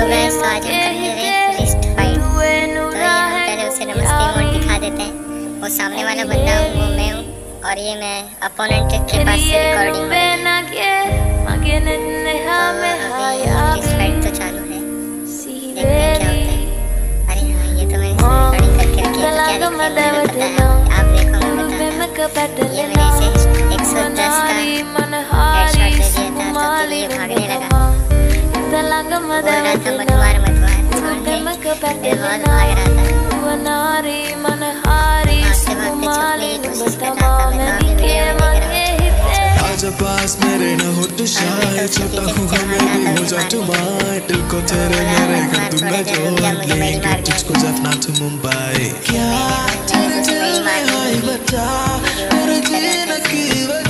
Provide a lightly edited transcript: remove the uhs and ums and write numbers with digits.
Guys, तो आज हम करेंगे फिस्ट फाइट। तो ये हम पहले उसे नमस्ते मोड दिखा देते हैं। वो सामने वाला बंदा हूँ, वो मैं हूँ, और ये मैं अपोनेंट के पास से रिकॉर्डिंग हो रही है। तो फिस्ट फाइट तो चालू है, देखते हैं क्या होता है। अरे हाँ, ये तो मैंने रिकॉर्डिंग करके रखी है, तो क्या दिखता है मुझे पता है। आप देखो, मैं बताता हूँ। ये मैंने इसे 110 का हेडशॉट दे दिया था, तो फिर ये भागने लगा, बोल रहा था मत मार मत मार, फिर बहुत भाग रहा था। भागते भागते छुपने की कोशिश कर रहा था। मैं तो अभी वीडियो में देख रहा हूँ। आजा पास मेरे न हो तू शाय, छोटा हूँ हमें हो जा तू मार, दिल को तेरे मेरे कर दूंगा जोड़, लेके तुझको जाना तू मुंबई। क्या तेरे दिल में है बता, मेरे जीने की